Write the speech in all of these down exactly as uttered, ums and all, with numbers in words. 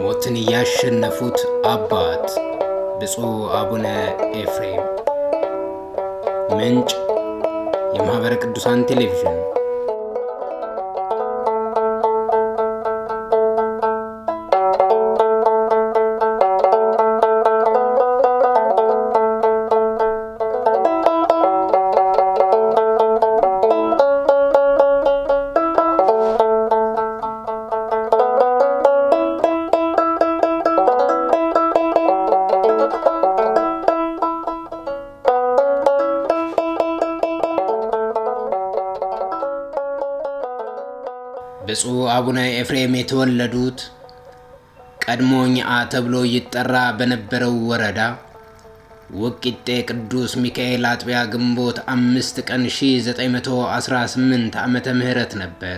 ሞትን ያሸነፉት አባት ብፁዕ አቡነ ኤፍሬም። ምንጭ የማህበረ ቅዱሳን ቴሌቪዥን። ብፁዕ አቡነ ኤፍሬም የተወለዱት ቀድሞኛ ተብሎ ይጠራ በነበረው ወረዳ ወቂጤ ቅዱስ ሚካኤል አጥቢያ ግንቦት አምስት ቀን ሺህ ዘጠኝ መቶ አስራ ስምንት ዓመተ ምህረት ነበር።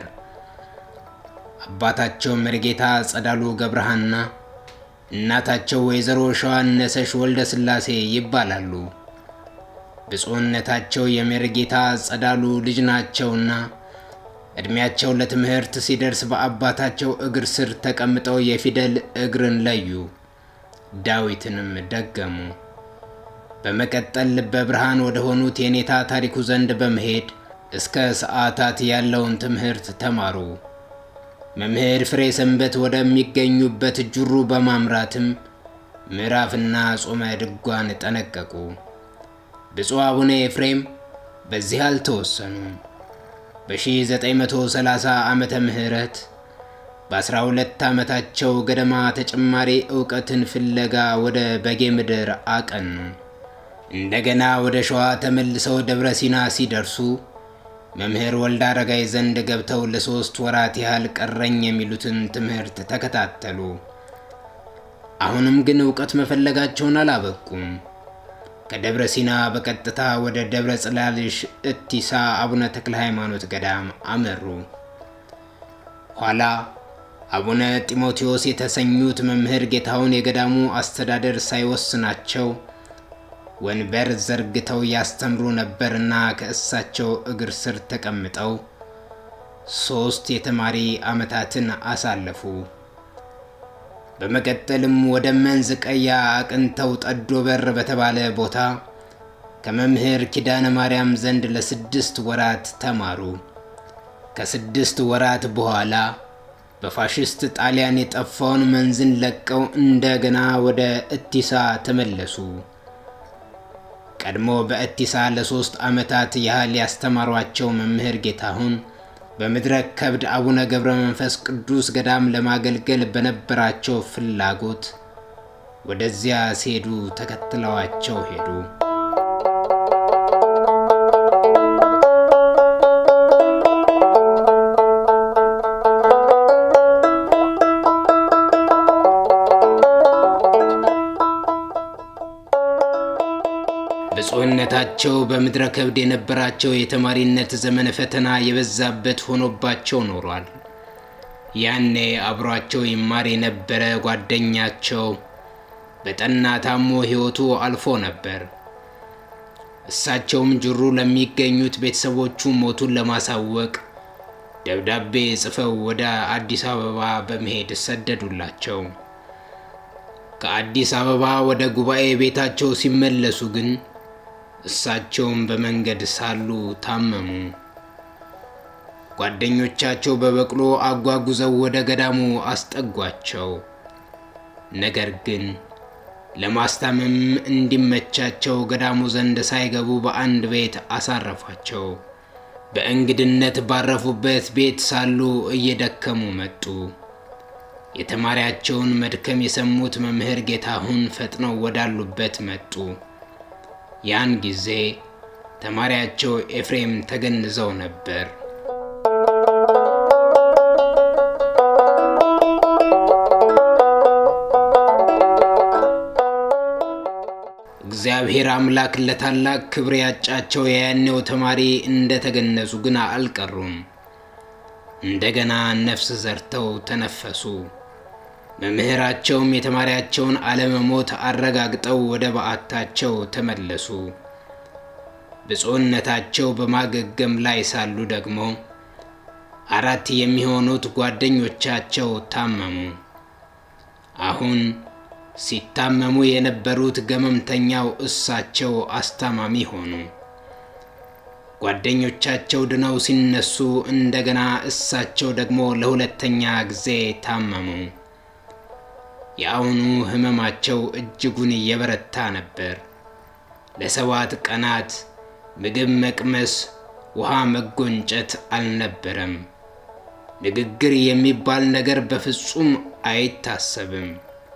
አባታቸው መርጌታ ጸዳሉ ገብረሃና እናታቸው ወይዘሮ ሸዋነሰሽ ወልደ ስላሴ ይባላሉ። ብፁዕነታቸው የመርጌታ ጸዳሉ ልጅ ናቸውና እድሜያቸው ለትምህርት ሲደርስ በአባታቸው እግር ስር ተቀምጠው የፊደል እግርን ለዩ፣ ዳዊትንም ደገሙ። በመቀጠል በብርሃን ወደ ሆኑት የኔታ ታሪኩ ዘንድ በመሄድ እስከ ሰዓታት ያለውን ትምህርት ተማሩ። መምህር ፍሬ ሰንበት ወደሚገኙበት ጁሩ በማምራትም ምዕራፍና ጾመ ድጓን ጠነቀቁ። ብፁዕ አቡነ ኤፍሬም በዚህ አልተወሰኑም። በሺህ ዘጠኝ መቶ ሰላሳ ዓመተ ምህረት በአስራ ሁለት ዓመታቸው ገደማ ተጨማሪ ዕውቀትን ፍለጋ ወደ በጌ ምድር አቀኑ። እንደገና ወደ ሸዋ ተመልሰው ደብረ ሲና ሲደርሱ መምህር ወልደ አረጋይ ዘንድ ገብተው ለሶስት ወራት ያህል ቀረኝ የሚሉትን ትምህርት ተከታተሉ። አሁንም ግን ዕውቀት መፈለጋቸውን አላበቁም። ከደብረ ሲና በቀጥታ ወደ ደብረ ጽላልሽ እቲሳ አቡነ ተክለ ሃይማኖት ገዳም አመሩ። ኋላ አቡነ ጢሞቴዎስ የተሰኙት መምህር ጌታውን የገዳሙ አስተዳደር ሳይወስናቸው ወንበር ዘርግተው ያስተምሩ ነበርና ከእሳቸው እግር ስር ተቀምጠው ሶስት የተማሪ ዓመታትን አሳለፉ። በመቀጠልም ወደ መንዝ ቀያ አቅንተው ጠዶ በር በተባለ ቦታ ከመምህር ኪዳነ ማርያም ዘንድ ለስድስት ወራት ተማሩ። ከስድስት ወራት በኋላ በፋሽስት ጣሊያን የጠፋውን መንዝን ለቀው እንደገና ወደ እቲሳ ተመለሱ። ቀድሞ በእቲሳ ለሶስት ዓመታት ያህል ያስተማሯቸው መምህር ጌታሁን በምድረ ከብድ አቡነ ገብረ መንፈስ ቅዱስ ገዳም ለማገልገል በነበራቸው ፍላጎት ወደዚያ ሲሄዱ ተከትለዋቸው ሄዱ። ብፁዕነታቸው በምድረ ከብድ የነበራቸው የተማሪነት ዘመነ ፈተና የበዛበት ሆኖባቸው ኖሯል። ያኔ አብሯቸው ይማር የነበረ ጓደኛቸው በጠና ታሞ ሕይወቱ አልፎ ነበር። እሳቸውም ጅሩ ለሚገኙት ቤተሰቦቹ ሞቱን ለማሳወቅ ደብዳቤ ጽፈው ወደ አዲስ አበባ በመሄድ ሰደዱላቸው። ከአዲስ አበባ ወደ ጉባኤ ቤታቸው ሲመለሱ ግን እሳቸውም በመንገድ ሳሉ ታመሙ። ጓደኞቻቸው በበቅሎ አጓጉዘው ወደ ገዳሙ አስጠጓቸው። ነገር ግን ለማስታመም እንዲመቻቸው ገዳሙ ዘንድ ሳይገቡ በአንድ ቤት አሳረፏቸው። በእንግድነት ባረፉበት ቤት ሳሉ እየደከሙ መጡ። የተማሪያቸውን መድከም የሰሙት መምህር ጌታሁን ፈጥነው ወዳሉበት መጡ። ያን ጊዜ ተማሪያቸው ኤፍሬም ተገንዘው ነበር። እግዚአብሔር አምላክ ለታላቅ ክብር ያጫቸው ያኔው ተማሪ እንደተገነዙ ግን አልቀሩም። እንደገና ነፍስ ዘርተው ተነፈሱ። መምህራቸውም የተማሪያቸውን ዓለመሞት አረጋግጠው ወደ በዓታቸው ተመለሱ። ብፁዕነታቸው በማገገም ላይ ሳሉ ደግሞ አራት የሚሆኑት ጓደኞቻቸው ታመሙ። አሁን ሲታመሙ የነበሩት ገመምተኛው እሳቸው አስታማሚ ሆኑ። ጓደኞቻቸው ድነው ሲነሱ እንደገና እሳቸው ደግሞ ለሁለተኛ ጊዜ ታመሙ። ያውኑ ህመማቸው እጅጉን የበረታ ነበር። ለሰባት ቀናት ምግብ መቅመስ፣ ውሃ መጎንጨት አልነበረም። ንግግር የሚባል ነገር በፍጹም አይታሰብም።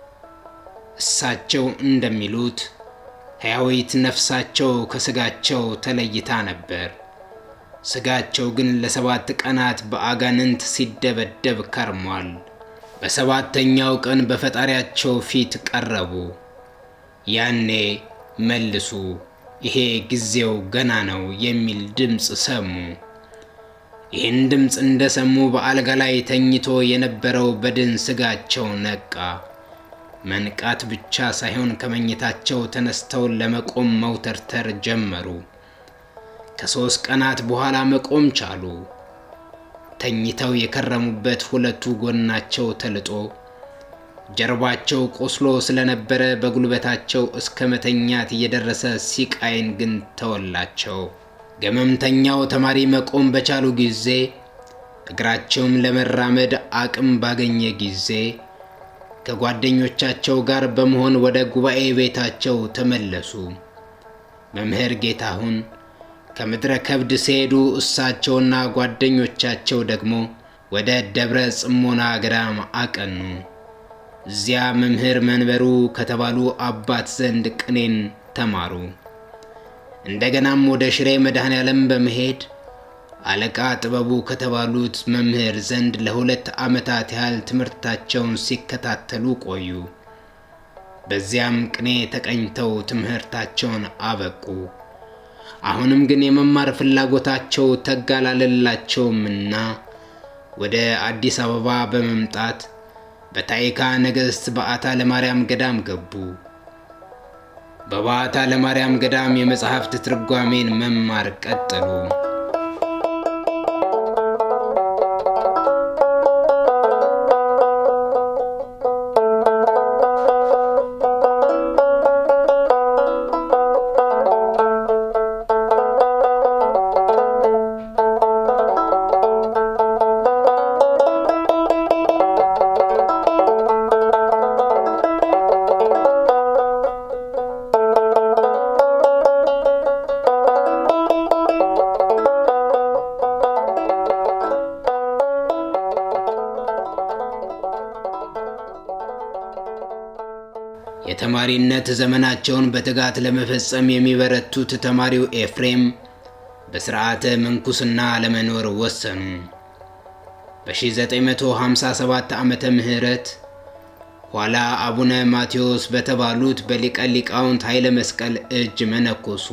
እሳቸው እንደሚሉት ሕያዊት ነፍሳቸው ከስጋቸው ተለይታ ነበር። ስጋቸው ግን ለሰባት ቀናት በአጋንንት ሲደበደብ ከርሟል። በሰባተኛው ቀን በፈጣሪያቸው ፊት ቀረቡ። ያኔ መልሱ፣ ይሄ ጊዜው ገና ነው የሚል ድምጽ ሰሙ። ይህን ድምጽ እንደሰሙ በአልጋ ላይ ተኝቶ የነበረው በድን ስጋቸው ነቃ። መንቃት ብቻ ሳይሆን ከመኝታቸው ተነስተው ለመቆም መውተርተር ጀመሩ። ከሶስት ቀናት በኋላ መቆም ቻሉ። ተኝተው የከረሙበት ሁለቱ ጎናቸው ተልጦ ጀርባቸው ቆስሎ ስለነበረ በጉልበታቸው እስከ መተኛት የደረሰ ሲቃይን ግን ተወላቸው። ገመምተኛው ተማሪ መቆም በቻሉ ጊዜ እግራቸውም ለመራመድ አቅም ባገኘ ጊዜ ከጓደኞቻቸው ጋር በመሆን ወደ ጉባኤ ቤታቸው ተመለሱ። መምህር ጌታሁን ከምድረ ከብድ ሲሄዱ እሳቸውና ጓደኞቻቸው ደግሞ ወደ ደብረ ጽሞና ገዳም አቀኑ። እዚያ መምህር መንበሩ ከተባሉ አባት ዘንድ ቅኔን ተማሩ። እንደገናም ወደ ሽሬ መድኃኔዓለም በመሄድ አለቃ ጥበቡ ከተባሉት መምህር ዘንድ ለሁለት ዓመታት ያህል ትምህርታቸውን ሲከታተሉ ቆዩ። በዚያም ቅኔ ተቀኝተው ትምህርታቸውን አበቁ። አሁንም ግን የመማር ፍላጎታቸው ተጋላለላቸውምና ወደ አዲስ አበባ በመምጣት በታይካ ነገስት በአታ ለማርያም ገዳም ገቡ። በባታ ለማርያም ገዳም የመጽሐፍት ትርጓሜን መማር ቀጠሉ። የተማሪነት ዘመናቸውን በትጋት ለመፈጸም የሚበረቱት ተማሪው ኤፍሬም በሥርዓተ ምንኩስና ለመኖር ወሰኑ። በ1957 ዓመተ ምህረት ኋላ አቡነ ማቴዎስ በተባሉት በሊቀ ሊቃውንት ኃይለ መስቀል እጅ መነኮሱ።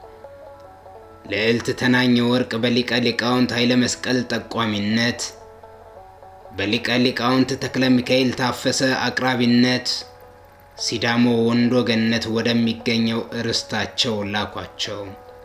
ልዕልት ተናኘ ወርቅ በሊቀ ሊቃውንት ኃይለ መስቀል ጠቋሚነት፣ በሊቀ ሊቃውንት ተክለ ሚካኤል ታፈሰ አቅራቢነት ሲዳሞ ወንዶ ገነት ወደሚገኘው እርስታቸው ላኳቸው።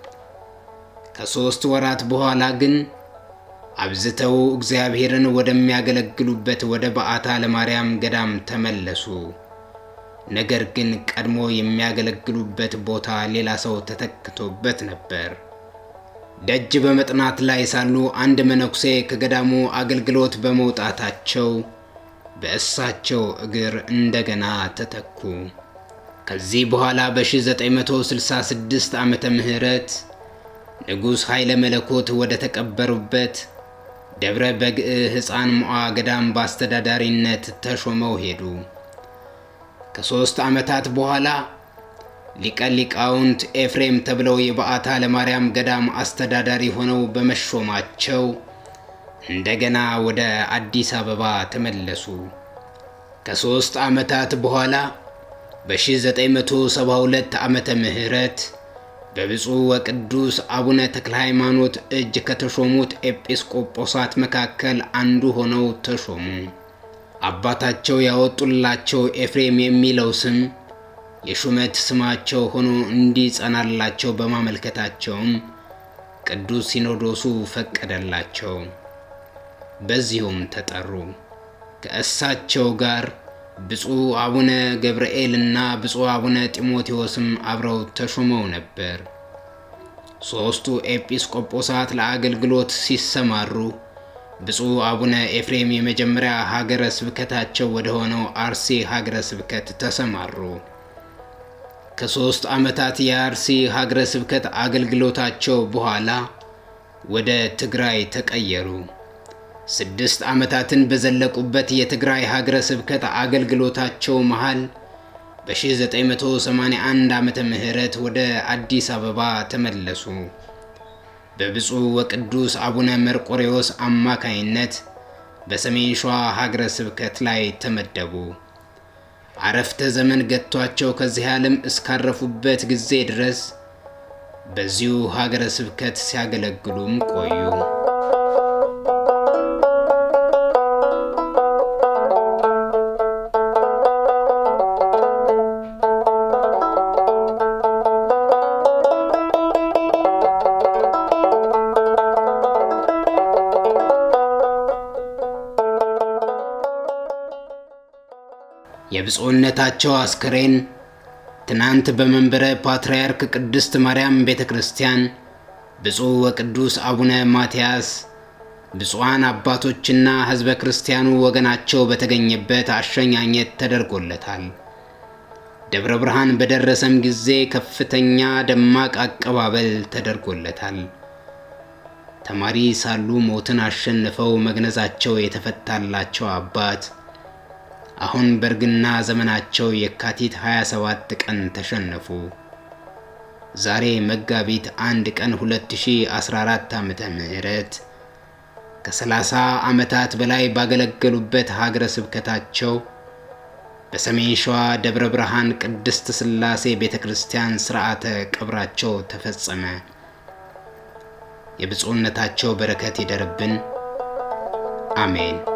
ከሶስት ወራት በኋላ ግን አብዝተው እግዚአብሔርን ወደሚያገለግሉበት ወደ በአታ ለማርያም ገዳም ተመለሱ። ነገር ግን ቀድሞ የሚያገለግሉበት ቦታ ሌላ ሰው ተተክቶበት ነበር። ደጅ በመጥናት ላይ ሳሉ አንድ መነኩሴ ከገዳሙ አገልግሎት በመውጣታቸው በእሳቸው እግር እንደገና ተተኩ። ከዚህ በኋላ በ1966 ዓመተ ምህረት ንጉስ ኃይለ መለኮት ወደ ተቀበሩበት ደብረ በግዕ ሕፃን ሞዓ ገዳም በአስተዳዳሪነት ተሾመው ሄዱ። ከሶስት ዓመታት በኋላ ሊቀ ሊቃውንት ኤፍሬም ተብለው የበአታ ለማርያም ገዳም አስተዳዳሪ ሆነው በመሾማቸው እንደገና ወደ አዲስ አበባ ተመለሱ። ከሶስት ዓመታት በኋላ በ1972 ዓመተ ምህረት በብፁዕ ወቅዱስ አቡነ ተክለ ሃይማኖት እጅ ከተሾሙት ኤጲስቆጶሳት መካከል አንዱ ሆነው ተሾሙ። አባታቸው ያወጡላቸው ኤፍሬም የሚለው ስም የሹመት ስማቸው ሆኖ እንዲጸናላቸው በማመልከታቸውም ቅዱስ ሲኖዶሱ ፈቀደላቸው። በዚሁም ተጠሩ። ከእሳቸው ጋር ብፁዕ አቡነ ገብርኤልና ብፁዕ አቡነ ጢሞቴዎስም አብረው ተሾመው ነበር። ሶስቱ ኤጲስቆጶሳት ለአገልግሎት ሲሰማሩ ብፁዕ አቡነ ኤፍሬም የመጀመሪያ ሀገረ ስብከታቸው ወደ ሆነው አርሲ ሀገረ ስብከት ተሰማሩ። ከሶስት ዓመታት የአርሲ ሀገረ ስብከት አገልግሎታቸው በኋላ ወደ ትግራይ ተቀየሩ። ስድስት ዓመታትን በዘለቁበት የትግራይ ሀገረ ስብከት አገልግሎታቸው መሃል በ1981 ዓመተ ምህረት ወደ አዲስ አበባ ተመለሱ። በብፁዕ ወቅዱስ አቡነ መርቆሬዎስ አማካይነት በሰሜን ሸዋ ሀገረ ስብከት ላይ ተመደቡ። አረፍተ ዘመን ገጥቷቸው ከዚህ ዓለም እስካረፉበት ጊዜ ድረስ በዚሁ ሀገረ ስብከት ሲያገለግሉም ቆዩ። የብፁዕነታቸው አስከሬን ትናንት በመንበረ ፓትርያርክ ቅድስት ማርያም ቤተክርስቲያን ብፁዕ ወቅዱስ አቡነ ማትያስ ብፁዓን አባቶችና ሕዝበ ክርስቲያኑ ወገናቸው በተገኘበት አሸኛኘት ተደርጎለታል። ደብረ ብርሃን በደረሰም ጊዜ ከፍተኛ ደማቅ አቀባበል ተደርጎለታል። ተማሪ ሳሉ ሞትን አሸንፈው መግነዛቸው የተፈታላቸው አባት አሁን በርግና ዘመናቸው የካቲት ሃያ ሰባት ቀን ተሸነፉ። ዛሬ መጋቢት አንድ ቀን ሁለት ሺህ አስራ አራት ዓመተ ምህረት ከሰላሳ ዓመታት በላይ ባገለገሉበት ሀገረ ስብከታቸው በሰሜን ሸዋ ደብረ ብርሃን ቅድስት ሥላሴ ቤተክርስቲያን ሥርዓተ ቀብራቸው ተፈጸመ። የብፁዕነታቸው በረከት ይደርብን። አሜን።